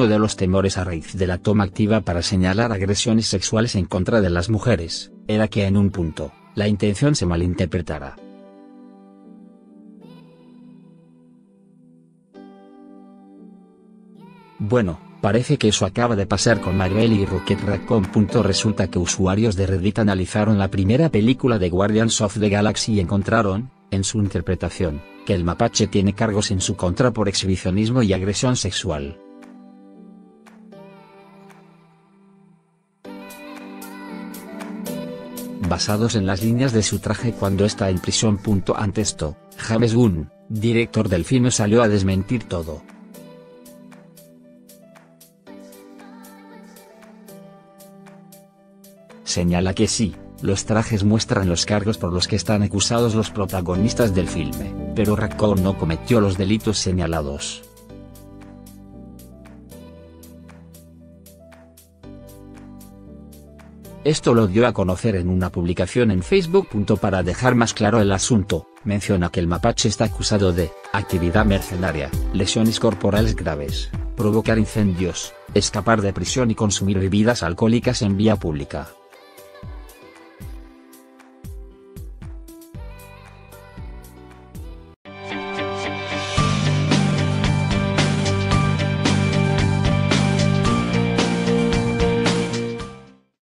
uno de los temores a raíz de la toma activa para señalar agresiones sexuales en contra de las mujeres, era que en un punto, la intención se malinterpretara. Bueno, parece que eso acaba de pasar con Marvel y Rocket Raccoon. Resulta que usuarios de Reddit analizaron la primera película de Guardians of the Galaxy y encontraron, en su interpretación, que el mapache tiene cargos en su contra por exhibicionismo y agresión sexual. Basados en las líneas de su traje cuando está en prisión. Ante esto, James Gunn, director del filme, salió a desmentir todo. Señala que sí, los trajes muestran los cargos por los que están acusados los protagonistas del filme, pero Raccoon no cometió los delitos señalados. Esto lo dio a conocer en una publicación en Facebook. Para dejar más claro el asunto, menciona que el mapache está acusado de actividad mercenaria, lesiones corporales graves, provocar incendios, escapar de prisión y consumir bebidas alcohólicas en vía pública.